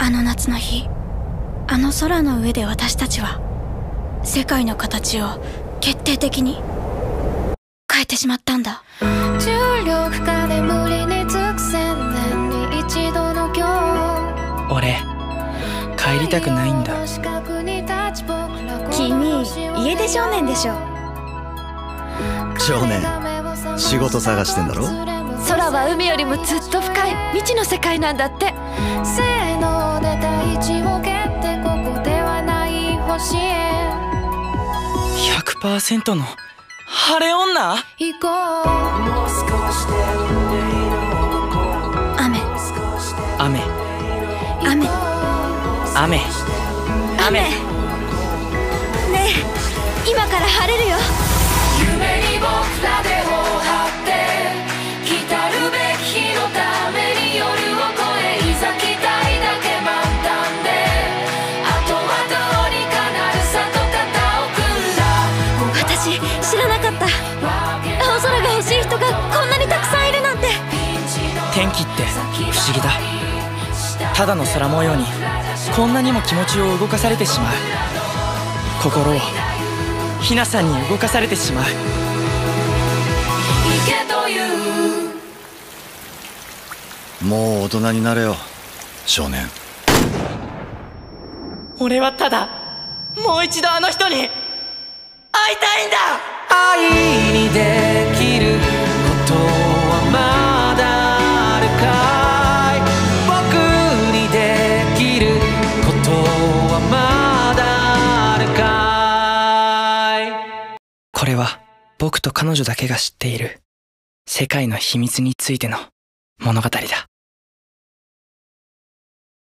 あの夏の日、あの空の上で私たちは世界の形を決定的に変えてしまったんだ。 重力下で無理につく千年に一度の今日。 俺帰りたくないんだ。 君家出少年でしょ。 少年、仕事探してんだろ。 空は海よりもずっと深い未知の世界なんだって。せーので大地を蹴ってここではない星へ 100% の晴れ女。 行こう。 雨雨雨雨雨。 ねえ、今から晴れるよ。 夢に僕らでを張って来たるべき日のために夜を越えいざ期待だけ満タンであとはどうにかなるさと肩を組んだ。 私知らなかった。青空が欲しい人がこんなにたくさんいるなんて。 天気って不思議だ。ただの空模様にこんなにも気持ちを動かされてしまう。心をひなさんに動かされてしまう。 行けというもう大人になれよ、少年。 俺はただもう一度あの人に会いたいんだ。愛にできることはまだあるかい。僕にできることはまだあるかい。これは僕と彼女だけが知っている世界の秘密についての物語だ。